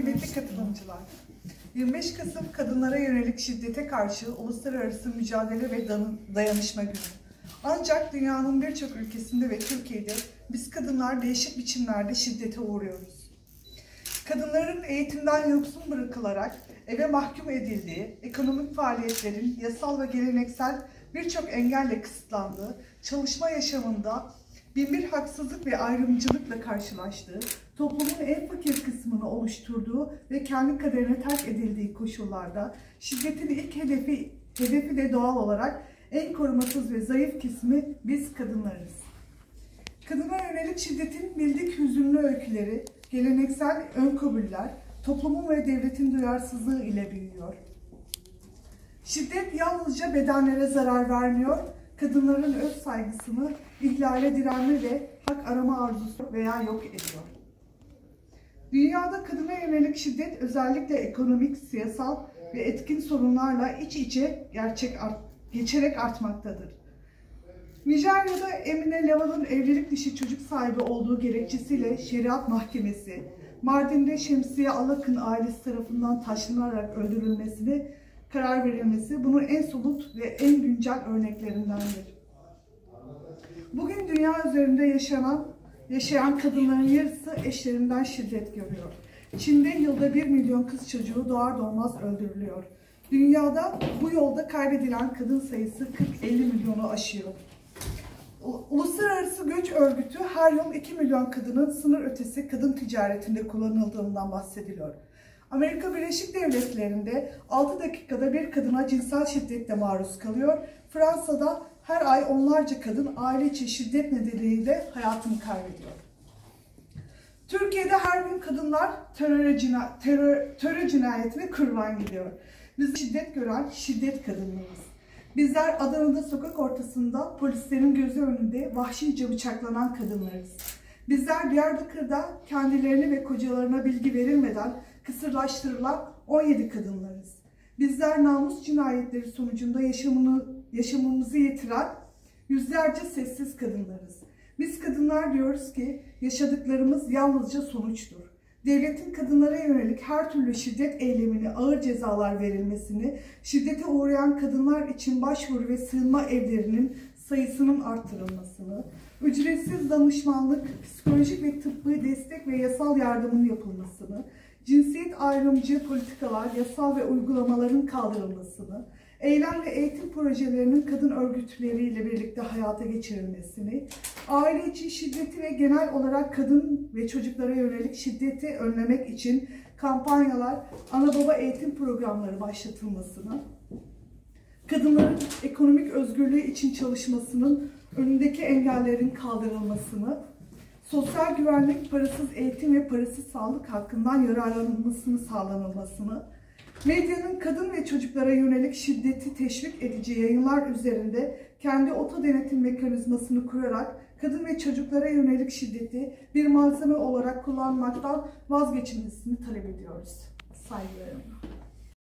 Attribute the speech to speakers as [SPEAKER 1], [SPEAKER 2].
[SPEAKER 1] Kıymetli katılımcılar, 25 Kasım Kadınlara Yönelik Şiddete Karşı Uluslararası Mücadele ve Dayanışma Günü. Ancak dünyanın birçok ülkesinde ve Türkiye'de biz kadınlar değişik biçimlerde şiddete uğruyoruz. Kadınların eğitimden yoksun bırakılarak eve mahkum edildiği, ekonomik faaliyetlerin yasal ve geleneksel birçok engelle kısıtlandığı, çalışma yaşamında binbir haksızlık ve ayrımcılıkla karşılaştığı, toplumun en fakir kısmını oluşturduğu ve kendi kaderine terk edildiği koşullarda şiddetin ilk hedefi de doğal olarak en korumasız ve zayıf kesimi biz kadınlarız. Kadına yönelik şiddetin bildik hüzünlü öyküleri, geleneksel önkabuller, toplumun ve devletin duyarsızlığı ile büyüyor. Şiddet yalnızca bedenlere zarar vermiyor, kadınların öz saygısını ihlale direnme ve hak arama arzusu veya yok ediyor. Dünyada kadına yönelik şiddet özellikle ekonomik, siyasal ve etkin sorunlarla iç içe geçerek artmaktadır. Nijerya'da Emine Lawal'ın evlilik dışı çocuk sahibi olduğu gerekçesiyle şeriat mahkemesi, Mardin'de Şemsiye Alak'ın ailesi tarafından taşlanarak öldürülmesine karar verilmesi bunun en somut ve en güncel örneklerindendir. Bugün dünya üzerinde yaşayan kadınların yarısı eşlerinden şiddet görüyor. Çin'de yılda 1 milyon kız çocuğu doğar doğmaz öldürülüyor. Dünyada bu yolda kaybedilen kadın sayısı 40-50 milyonu aşıyor. Uluslararası Göç Örgütü her yıl 2 milyon kadının sınır ötesi kadın ticaretinde kullanıldığından bahsediliyor. Amerika Birleşik Devletleri'nde 6 dakikada bir kadına cinsel şiddetle maruz kalıyor. Fransa'da her ay onlarca kadın aile içi şiddet nedeniyle hayatını kaybediyor. Türkiye'de her gün kadınlar terör cinayetine kurban gidiyor. Biz şiddet gören şiddet kadınlarız. Bizler Adana'da sokak ortasında polislerin gözü önünde vahşice bıçaklanan kadınlarız. Bizler Diyarbakır'da kendilerine ve kocalarına bilgi verilmeden kısırlaştırılan 17 kadınlarız. Bizler namus cinayetleri sonucunda yaşamımızı yitiren yüzlerce sessiz kadınlarız. Biz kadınlar diyoruz ki yaşadıklarımız yalnızca sonuçtur. Devletin kadınlara yönelik her türlü şiddet eylemine ağır cezalar verilmesini, şiddete uğrayan kadınlar için başvuru ve sığınma evlerinin sayısının arttırılmasını, ücretsiz danışmanlık, psikolojik ve tıbbi destek ve yasal yardımın yapılmasını, cinsiyet ayrımcı politikalar, yasal ve uygulamaların kaldırılmasını, eylem ve eğitim projelerinin kadın örgütleriyle birlikte hayata geçirilmesini, aile içi şiddeti ve genel olarak kadın ve çocuklara yönelik şiddeti önlemek için kampanyalar, ana baba eğitim programları başlatılmasını, kadınların ekonomik özgürlüğü için çalışmasının önündeki engellerin kaldırılmasını, sosyal güvenlik, parasız eğitim ve parasız sağlık hakkından yararlanılmasını sağlanılmasını, medyanın kadın ve çocuklara yönelik şiddeti teşvik edici yayınlar üzerinde kendi oto denetim mekanizmasını kurarak kadın ve çocuklara yönelik şiddeti bir malzeme olarak kullanmaktan vazgeçilmesini talep ediyoruz. Saygılarımla.